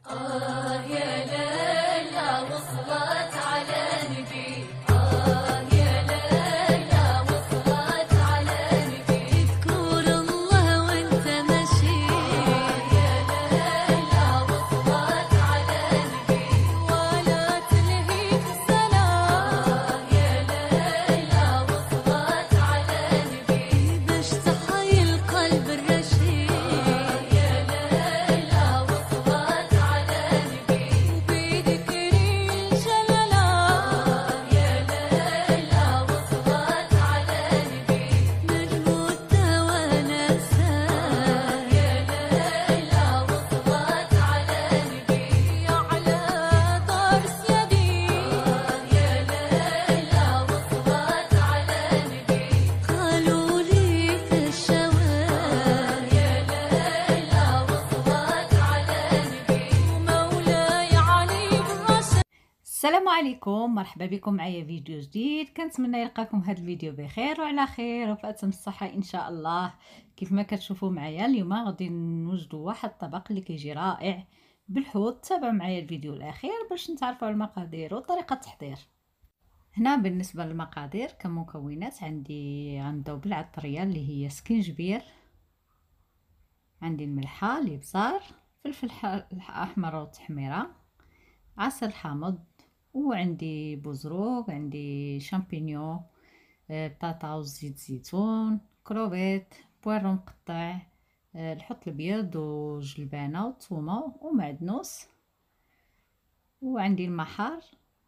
يا ليلى وصلت على نبي، يا ليلى وصلت على نبي، اذكر الله وانت ماشي، يا ليلى وصلت على نبي، ولا تلهيك السلام، يا ليلى وصلت على نبي، باش تحيي القلب الرشيد، يا ليلى وصلت على نبي، وبذكري جلالا، يا ليلى وصلت على نبي، نجم التوانسة، يا ليلى وصلت على نبي، على دار سيدي، يا ليلى وصلت على نبي، قالوا لي في الشوارع، يا ليلى وصلت على نبي، ومولاي علي بالرشا. السلام عليكم، مرحبا بكم معايا فيديو جديد. كنتمنى يلقاكم هذا الفيديو بخير وعلى خير وفي اتم الصحه ان شاء الله. كيف ما كتشوفوا معايا اليوم غادي نوجدوا واحد الطبق اللي كيجي رائع بالحوت. تابعوا معايا الفيديو الاخير باش نتعرفوا على المقادير وطريقه التحضير. هنا بالنسبه للمقادير كمكونات عندي غنبداو بالعطريه اللي هي سكينجبير، عندي الملحه، الابزار، فلفل احمر وتحميره، عسل حامض، وعندي بوزروق، عندي شامبينيو، بطاطا وزيت زيتون، كروفيت، بويرو مقطع، الحوت الابيض وجلبانه وثومه ومعدنوس، وعندي المحار.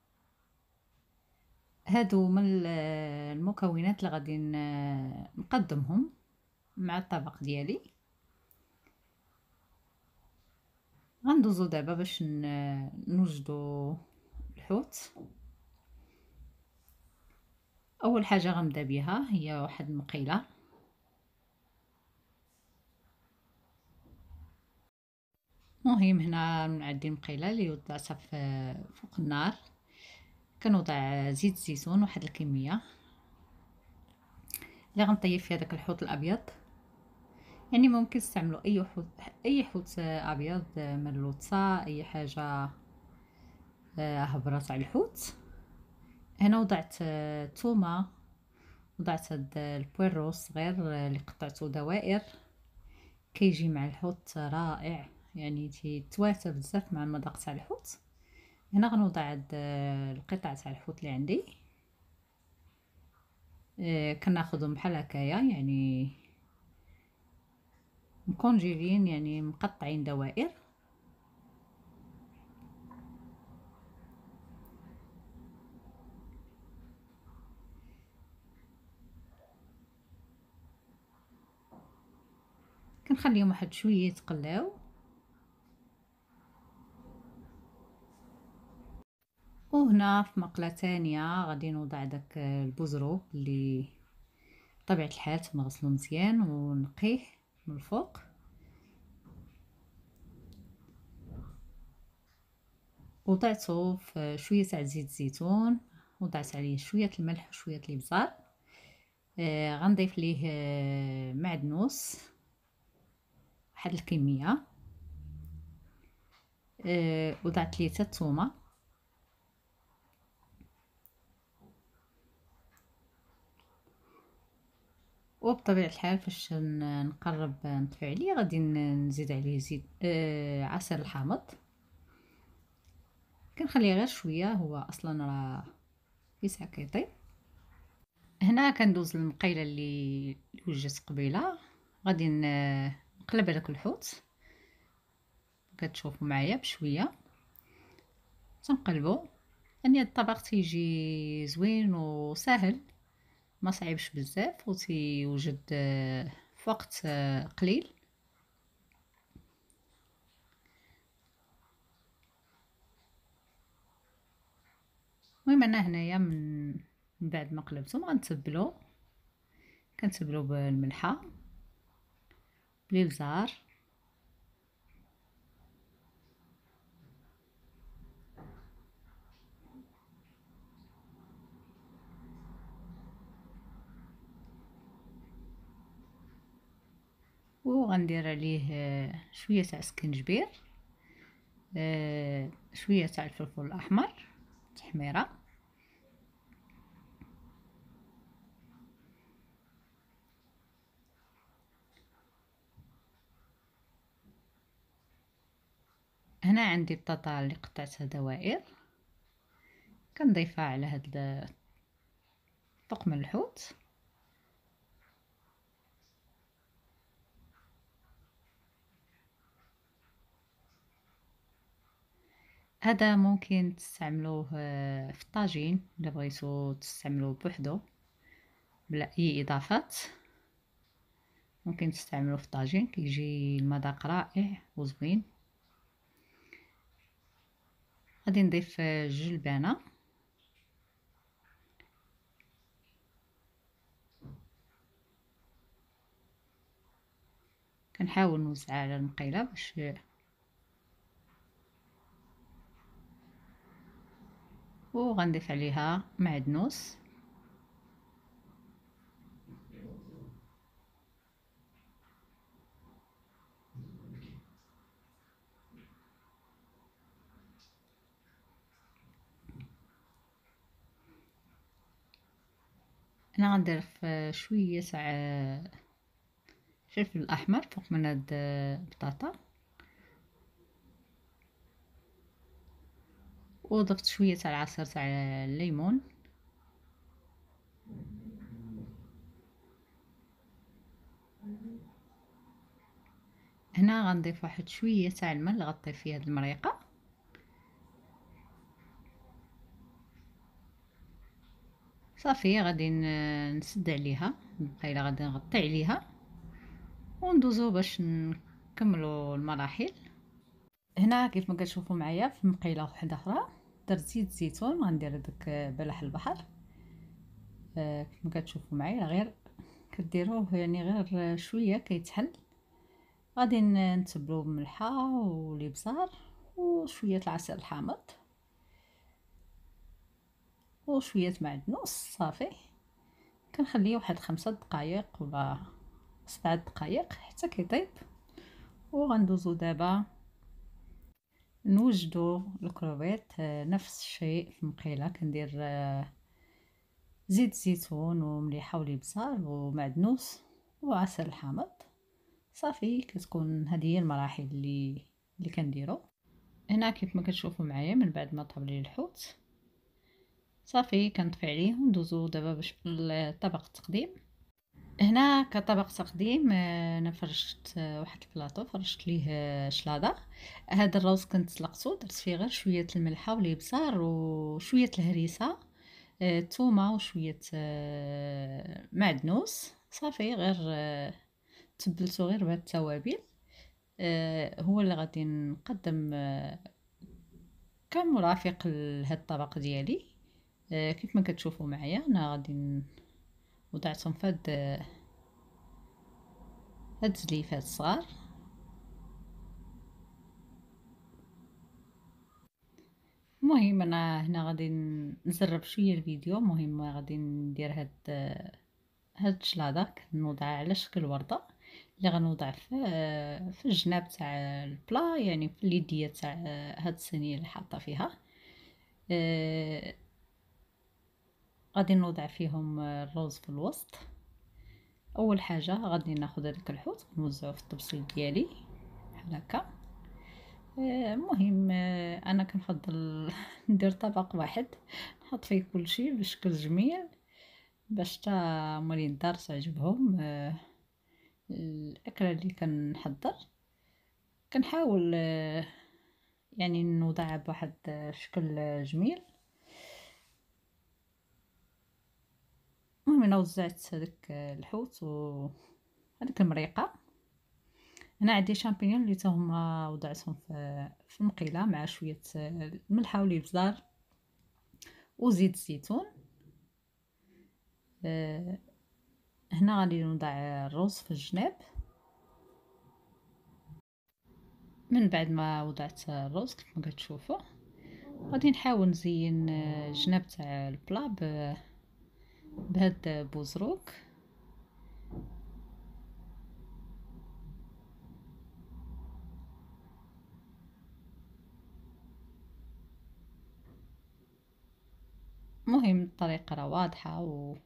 هادو من المكونات اللي غادي نقدمهم مع الطبق ديالي. غندوزو دابا باش نوجدو الحوت. اول حاجه غنبدا بها هي واحد المقيله. مهم هنا عندي مقيله اللي وضعتها فوق النار، كنوضع زيت الزيتون واحد الكميه اللي غنطيب فيها داك الحوت الابيض. يعني ممكن تستعملوا اي حوت ابيض، مرلوطه، اي حاجه هبرات على الحوت. هنا وضعت ثومه، وضعت هاد البويرو الصغير اللي قطعته دوائر، كيجي مع الحوت رائع، يعني تيتواتر بزاف مع المذاق تاع الحوت. هنا غنوضع هاد القطع تاع الحوت اللي عندي، كناخذهم بحال هكايا، يعني مكونجيلين، يعني مقطعين دوائر. كنخليهم واحد شويه يتقلاو، وهنا في مقله ثانيه غادي نوضع داك البوزرو اللي بطبيعه الحال تنغسلو مزيان ونقيه من الفوق. وضعته في شويه تاع زيت الزيتون، وضعت عليه شويه الملح وشويه الابزار. غنضيف ليه معدنوس واحد الكميه، وضعت ليه حتى الثومه، وبطبيعه الحال فاش نقرب نطفي عليه غادي نزيد عليه زيت عسل الحامض. كنخليه غير شويه، هو اصلا راه يسع كيطيب. هنا كندوز المقيله اللي وجدت قبيله، غادي نقلب هذاك الحوت كتشوفوا معايا بشويه، تنقلبو. يعني الطبق تيجي زوين وسهل، ما صعيبش بزاف، وتيوجد في وقت قليل. المهم انا هنايا من بعد ما قلبتهم كنتبلو بالملحه، بالابزار، وغندير عليه شويه تاع سكنجبير. شويه تاع الفلفل الاحمر تحميره. هنا عندي البطاطا اللي قطعتها دوائر، كنضيفها على هاد طقم الحوت. هذا ممكن تستعملوه في الطاجين الا بغيتو تستعملوه بوحدو بلا اي اضافات. ممكن تستعملوه في الطاجين كيجي المذاق رائع وزوين. غادي نضيف جوج البانه، كنحاول نوزعها على المقيله باش وغنضيف عليها معدنوس. انا غنضيف شويه تاع فلفل احمر فوق من هاد البطاطا، وضفت شويه تاع العصير تاع الليمون. هنا غنضيف واحد شويه تاع الماء اللي غطي فيه هاد المريقه. صافي غادي نسد عليها المقيله، غادي نغطي عليها وندوزو باش نكملو المراحل. هنا كيف ما كتشوفوا معايا في مقيله واحده اخرى درت زيت زيتون، غندير داك بلح البحر. كيف ما كتشوفوا معايا غير كديروه يعني غير شويه كيتحل. غادي نتبلوه بملحه والابزار وشويه العسل الحامض وشويه معدنوس. صافي كنخليه واحد 5 دقائق ولا 7 دقائق حتى كيطيب. وغندوزو دابا نوجدو الكروفيت. نفس الشيء في المقيله كندير زيت زيتون ومليحه والابزار ومعدنوس وعسل الحامض. صافي كتكون هذه هي المراحل اللي كنديرو. هنا كيف ما كتشوفوا معايا من بعد ما طاب لي الحوت صافي كنطفي عليه وندوزو دابا باش لطبق التقديم. هنا كطبق تقديم انا فرشت واحد البلاطو فرشت ليه شلاضه. هذا الروز كنت سلقته، درت فيه غير شويه الملحه والابزار وشويه الهريسه، الثومه وشويه معدنوس. صافي غير تبلته غير بهاد التوابل. هو اللي غادي نقدم كمرافق لهاد الطبق ديالي. كيف ما كتشوفوا معايا انا غادي وضعتهم في هاد الزليفات الصغار. المهم انا هنا غادي نزرب شويه الفيديو. المهم غادي ندير هاد الشلاضه كنوضعها على شكل ورده اللي غنوضع في الجناب تاع البلا، يعني في اليديه تاع هاد الصينيه اللي حاطه فيها. غادي نوضع فيهم الروز في الوسط. اول حاجه غادي ناخذ هذاك الحوت ونوزعه في الطبسيل ديالي بحال هكا. المهم انا كنفضل ندير طبق واحد نحط فيه كل شيء بشكل جميل باش تا مولين الدار تعجبهم الاكله اللي كنحضر. كنحاول يعني نوضعها بواحد شكل جميل. المهم انا وزعت هذاك الحوت وهذيك المريقه. هنا عندي شامبينيون اللي هما وضعتهم في المقيله مع شويه الملحه والابزار وزيت الزيتون. هنا غادي نوضع الرز في الجناب. من بعد ما وضعت الرز كيف ما كتشوفوا غادي نحاول نزين الجناب تاع البلا بهاد بوزروك. مهم الطريقة راه واضحة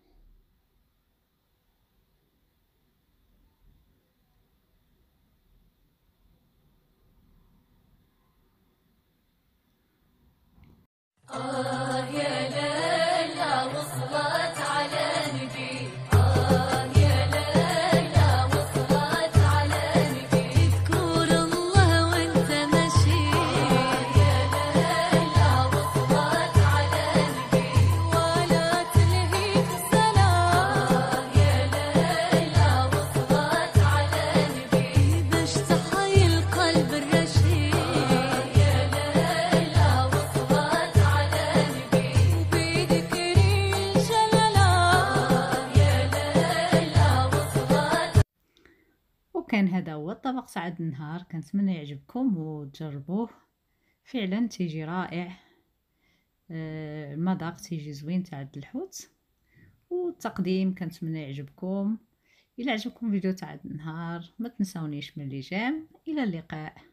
يا ليلى وصلت على نبي يا ليلى وصلت على نبي اذكر الله وانت ماشي يا ليلى وصلت على نبي ولا تلهيك السلام يا ليلى وصلت على نبي باش تحيي القلب الرشيد يا ليلى وصلت على نبي وبذكري شللا يا ليلى وصلت. وكان هذا هو الطبق سعد النهار. كنتمنى يعجبكم وتجربوه، فعلا تيجي رائع. المذاق تيجي زوين تاع الحوت، والتقديم كنتمنى يعجبكم. الى عجبكم فيديو تاع النهار ما تنسونيش من اللي جام. الى اللقاء.